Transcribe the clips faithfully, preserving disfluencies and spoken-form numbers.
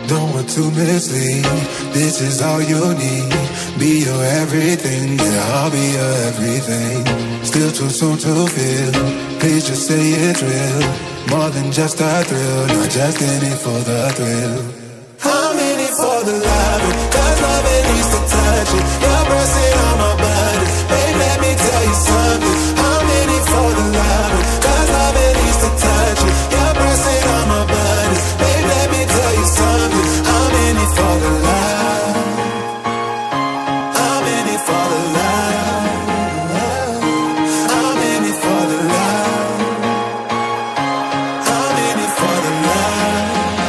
Don't want to mislead, this is all you need. Be your everything, yeah, I'll be your everything. Still too soon to feel, please just say it's real. More than just a thrill, not just in it for the thrill. I'm in it for the love, cause love it needs to touch it. You're pressing on my body, babe, let me tell you something. I'm in it for the love, cause love it needs to touch it. You're pressing on my body, babe, let me tell you something. I'm in it for the love, I'm in it for the love, I'm in it for the love, I'm in it for the love.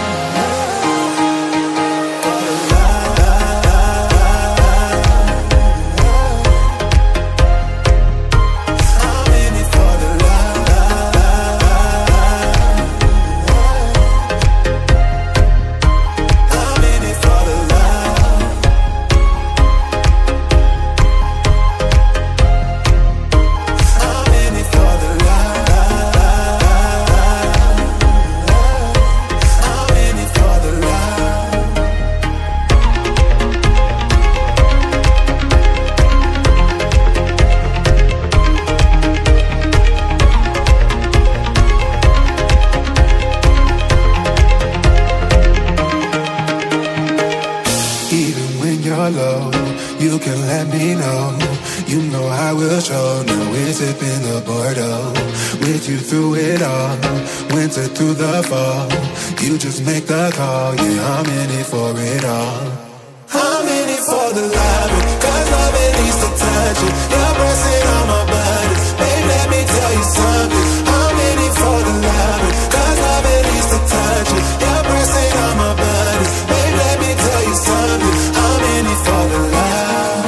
You can let me know, you know I will show. Now we're sipping the Bordeaux, with you through it all, winter through the fall. You just make the call, yeah, I'm in it for it all. I'm in it for the love, cause love it needs to touch it. You're pressing on my body, babe, let me tell you something. I'm in it for the love, cause love it needs to touch it. You're pressing on my body, babe, let me tell you something. I'm in it for the love,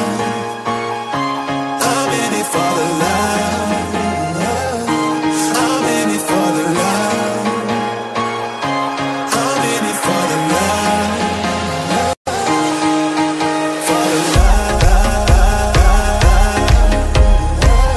I'm in it for the love, I'm in it for the love, I'm in it for the love, for the love, for the love,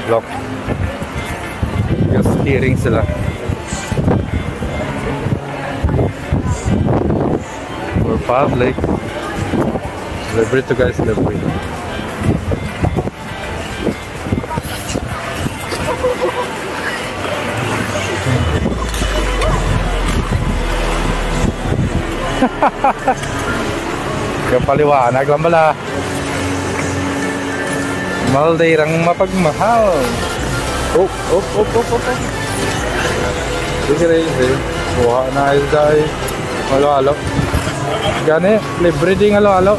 Look. Yung steering sila. For public. Celebrate to guys, celebrate. Yung paliwanag lang bala. Maldayrang mapagmahal. Oh, oh, oh, oh, oh, oh. Sige rin, sige. Buha na ayos dahil. Halo-halo. Gani, libre din halo-halo.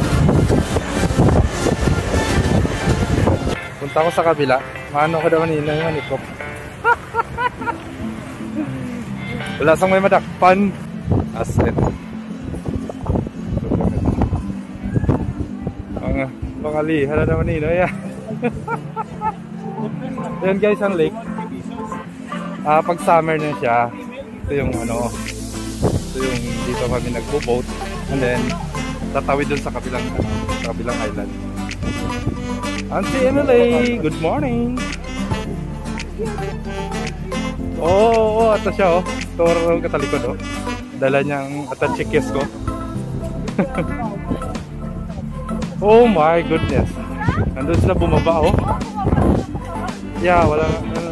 Punta ko sa kabila. Mano ko daw kanina yung manikop. Wala sang may madakpan. As in. Mga, mga liha na naman nino. Yan. Yan guys, ang lake. Uh, pag summer na siya, ito yung ano, ito yung dito kami nagbo-boat. And then, tatawid dun sa kabilang, sa kabilang island. Auntie Emily, good morning! Oo, oh, oh, ito siya oh. Toro katalikod oh. Dala niyang atachikis ko. Oh my goodness. Nandun sila bumaba oh. Yeah, wala.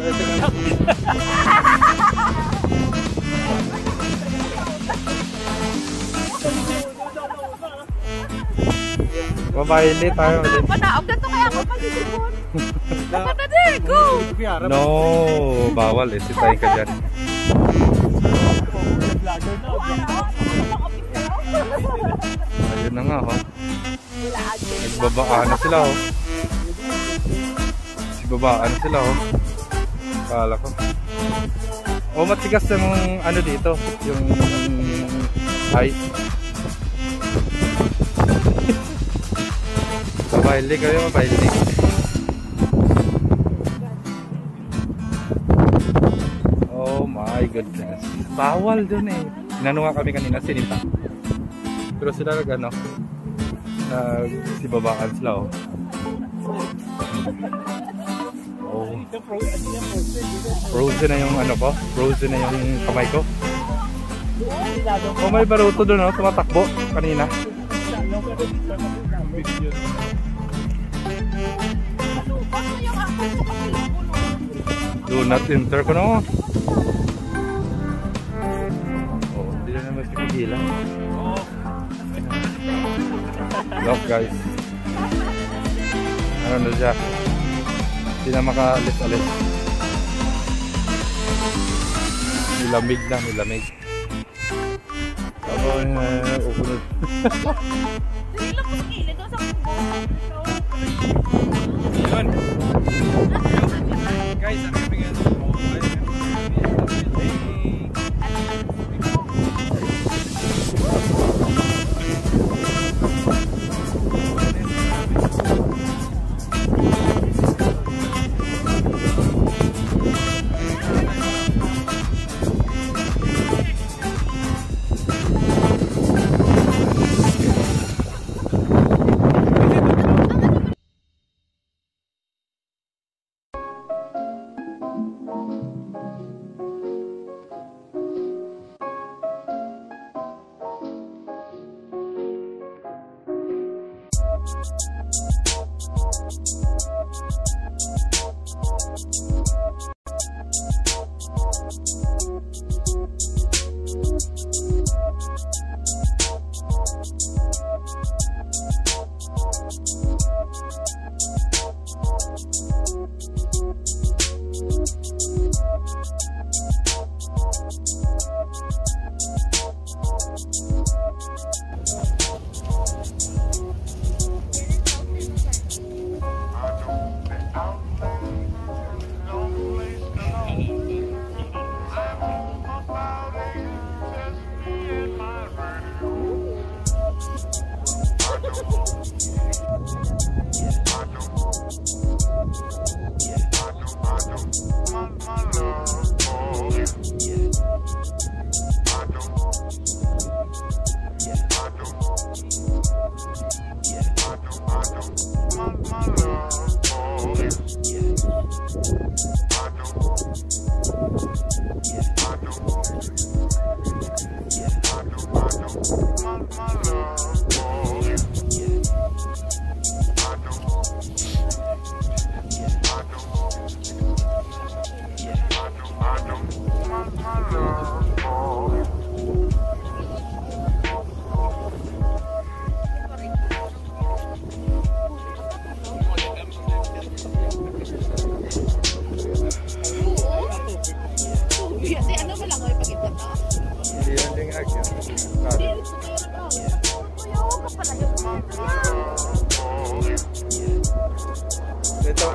Babae ulit tayo ulit. Panaog na to kaya ako pag-isipon. Dapat na din, go! No, bawal eh. Sitayin ka dyan. Ayun na nga oh. Nagbabaan na sila oh. Nagbabaan sila oh. Kala ko. Oh, matigas yung ano dito. Yung ice. Mabaili kayo, mabaili. Oh my goodness. Bawal dun eh. Inano nga kami kanina, sinita. Pero sila nag ano, nagsibabaan sila oh. Oh. Frozen na yung ano ko. Frozen na yung kamay ko. Oh, may baruto dun oh, tumatakbo kanina. Do not enter ko no. Oh, hindi na naman pipigilan. Look guys. Ano na siya? Hindi na makaalis-alis. Nilamig na, nilamig. Ako na upunod. Hindi lang po kilid doon sa kubo. Yun. Guys, ang kami nga sa kubo.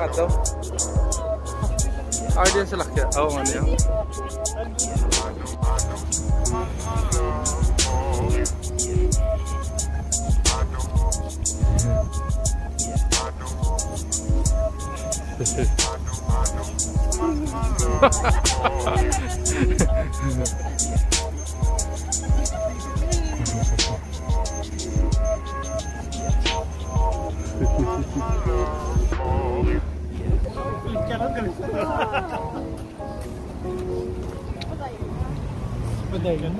nga daw. Ah, diyan sa lakya. Oo, ano yan. Paday ka na.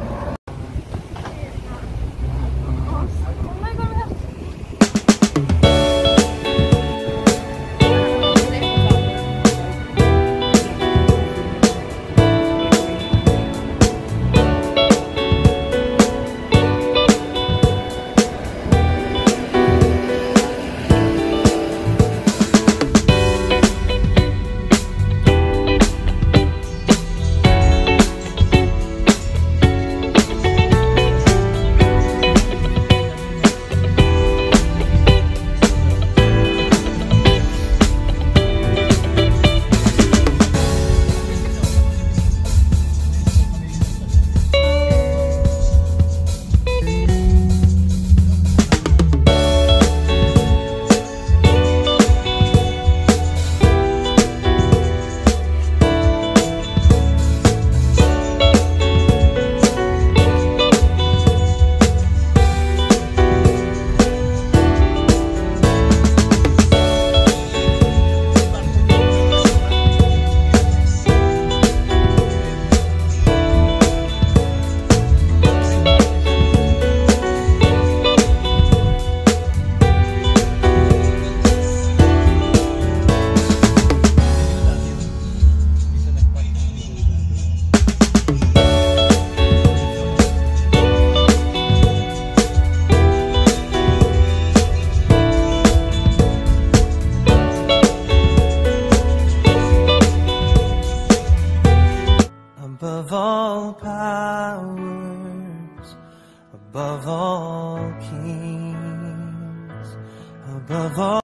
Above all powers, above all kings, above all